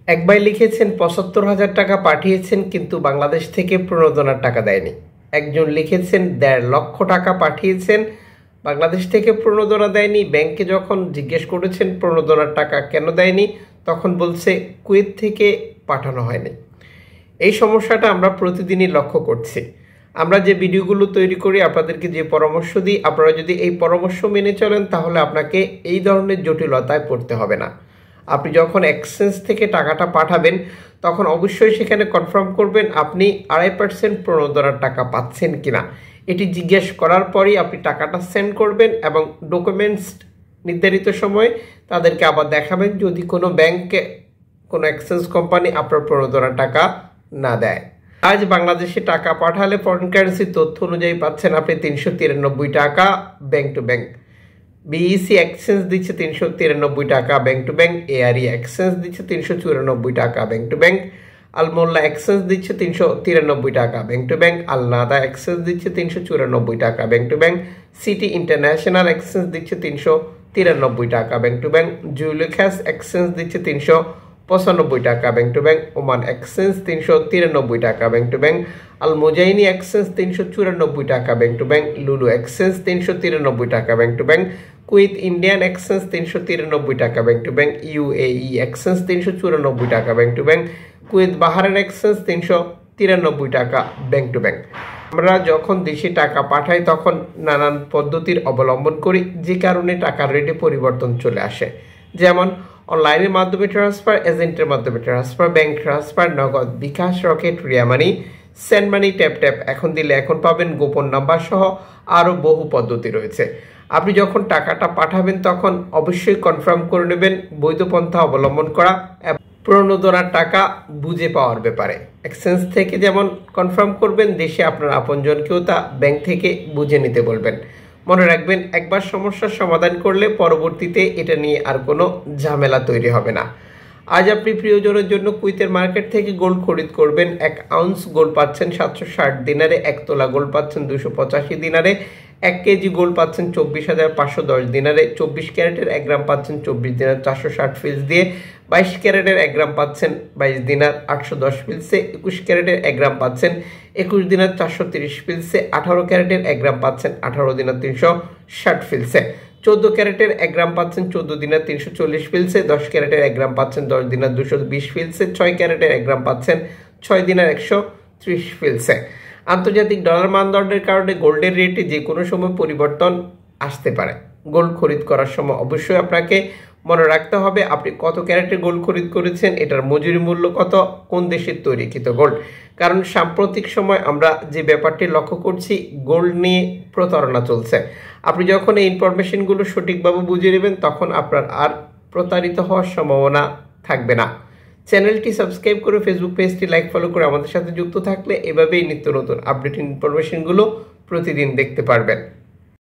এক ভাই লিখেছেন ৭৫,০০০ টাকা পাঠিয়েছেন কিন্তু বাংলাদেশ থেকে প্রণোদনার টাকা দেয়নি। একজন লিখেছেন ১.৫ লক্ষ টাকা পাঠিয়েছেন, বাংলাদেশ থেকে প্রণোদনা দেয়নি। ব্যাংকে যখন জিজ্ঞেস করেছেন প্রণোদনার টাকা কেন দেয়নি, তখন বলছে কুয়েত থেকে পাঠানো হয়নি। এই সমস্যাটা আমরা প্রতিদিনই লক্ষ্য করছি। আমরা যে ভিডিওগুলো তৈরি করি, আপনাদেরকে যে পরামর্শ দিই, আপনারা যদি এই পরামর্শ মেনে চলেন তাহলে আপনাকে এই ধরনের জটিলতায় পড়তে হবে না। আপনি যখন এক্সচেঞ্জ থেকে টাকাটা পাঠাবেন তখন অবশ্যই সেখানে কনফার্ম করবেন আপনি ২.৫% প্রণোদনার টাকা পাচ্ছেন কিনা। এটি জিজ্ঞেস করার পরেই আপনি টাকাটা সেন্ড করবেন এবং ডকুমেন্টস নির্ধারিত সময়ে তাদেরকে আবার দেখাবেন যদি কোনো ব্যাংকে কোনো এক্সচেঞ্জ কোম্পানি আপনার প্রণোদনার টাকা না দেয়। আজ বাংলাদেশে টাকা পাঠালে ফরেন কারেন্সির তথ্য অনুযায়ী পাচ্ছেন আপনি ৩৯৩ টাকা bank to bank. BEC exchange দিচ্ছে ৩৯৩ টাকা bank to bank. ARE exchange দিচ্ছে ৩৯৪ টাকা bank to bank. Al Mulla exchange দিচ্ছে ৩৯৩ টাকা bank to bank. Al Nada exchange দিচ্ছে ৩৯৪ টাকা bank to bank. City International exchange দিচ্ছে ৩৯৩ টাকা bank to bank. Joyalukkas exchange দিচ্ছে ৩৯৫ টাকা bank to bank. Oman exchange ৩৯৩ টাকা bank to bank. Al Mozaini exchange ৩৯৪ টাকা bank to bank. Lulu exchange ৩৯৩ টাকা bank to bank. Kuwait Indian exchange ৩৯৩ টাকা bank to bank. UAE exchange ৩৯৪ টাকা bank to bank. Kuwait Bahrain exchange ৩৯৩ টাকা bank to bank. আমরা যখন দেশে টাকা পাঠাই তখন নানান পদ্ধতির অবলম্বন করি, যে কারণে টাকার রেটে পরিবর্তন চলে আসে। যেমন অনলাইনের মাধ্যমে ট্রান্সফার, এজেন্টের মাধ্যমে transfer, bank transfer, Nagad, bKash, Rocket, Ria money, send money, tap এখন দিলে এখন পাবেন, গোপন নাম্বার সহ আরও বহু পদ্ধতি রয়েছে। আপনি যখন টাকাটা পাঠাবেন তখন অবশ্যই কনফার্ম করে নেবেন বৈধ পন্থা অবলম্বন করা এবং প্রণোদনার টাকা বুঝে পাওয়ার ব্যাপারে। এক্সচেঞ্জ থেকে যেমন কনফার্ম করবেন, দেশে আপনার আপনজনকেও তা ব্যাংক থেকে বুঝে নিতে বলবেন। মনে রাখবেন, একবার সমস্যার সমাধান করলে পরবর্তীতে এটা নিয়ে আর কোনো ঝামেলা তৈরি হবে না। আজ আপনি প্রিয়জনের জন্য কুয়েতের মার্কেট থেকে গোল্ড খরিদ করবেন। 1 আউন্স গোল্ড পাচ্ছেন 760 দিনারে, 1 তোলা গোল্ড পাচ্ছেন 285 দিনারে, 1 কেজি গোল্ড পাচ্ছেন 24,510 দিনারে, 24 ক্যারেটের 1 গ্রাম পাচ্ছেন 24 দিনার 460 ফিলস দিয়ে, 22 ক্যারেটের 1 গ্রাম পাচ্ছেন 22 দিনার 810 ফিলসে, 21 ক্যারেটের 1 গ্রাম পাচ্ছেন 21 দিনার 430 ফিলসে, 18 ক্যারেটের 1 গ্রাম পাচ্ছেন 18 দিনার 360 ফিলসে, 14 ক্যারেটের 1 গ্রাম পাচ্ছেন 14 দিনার 340 ফিলসে, 10 ক্যারেটের 1 গ্রাম পাচ্ছেন 10 দিনার 220 ফিলসে, 6 ক্যারেটের 1 গ্রাম পাচ্ছেন 6 দিনার 130 ফিলসে। আন্তর্জাতিক ডলার মানদণ্ডের কারণে গোল্ডের রেটে যে কোনো সময় পরিবর্তন আসতে পারে। গোল্ড খরিদ করার সময় অবশ্যই আপনাকে মনে রাখতে হবে আপনি কত ক্যারেটের গোল্ড খরিদ করেছেন, এটার মজুরি মূল্য কত, কোন দেশের তৈরিকৃত গোল্ড। কারণ সাম্প্রতিক সময় আমরা যে ব্যাপারটি লক্ষ্য করছি, গোল্ড নিয়ে প্রতারণা চলছে। আপনি যখন এই ইনফরমেশনগুলো সঠিকভাবে বুঝে নেবেন তখন আপনার আর প্রতারিত হওয়ার সম্ভাবনা থাকবে না। চ্যানেলটি সাবস্ক্রাইব করে ফেসবুক পেজটি লাইক ফলো করে আমাদের সাথে যুক্ত থাকলে এভাবেই নিত্য নতুন আপডেট ইনফরমেশনগুলো প্রতিদিন দেখতে পারবেন।